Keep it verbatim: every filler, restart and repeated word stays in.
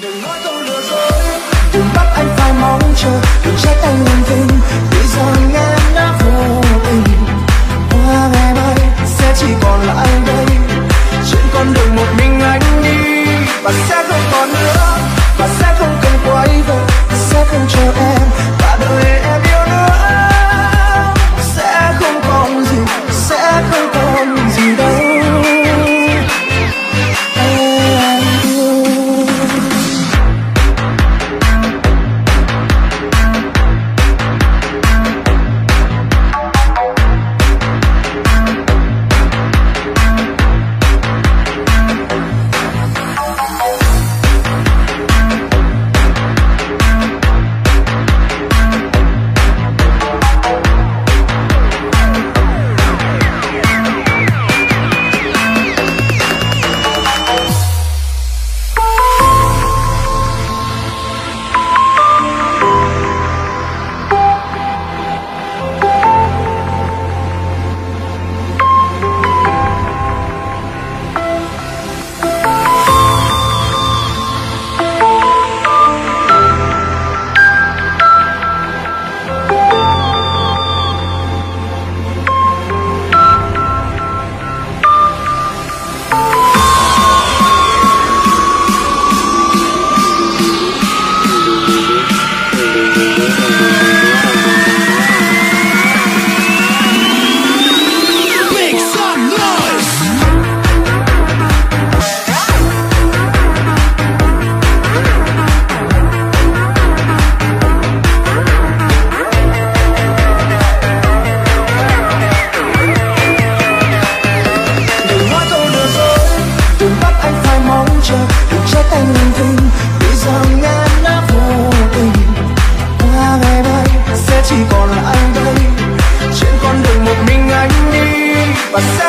Đừng nói câu lừa dối, đừng bắt anh phải mong chờ, đừng trách anh linh tinh vì rằng em đã vô tình. Qua ngày mai sẽ chỉ còn lại đây, trên con đường một mình anh đi, và sẽ không còn nữa, và sẽ không cần quay về, sẽ không chờ em và đợi em yêu nữa. Sẽ không còn gì, sẽ không còn gì đâu. But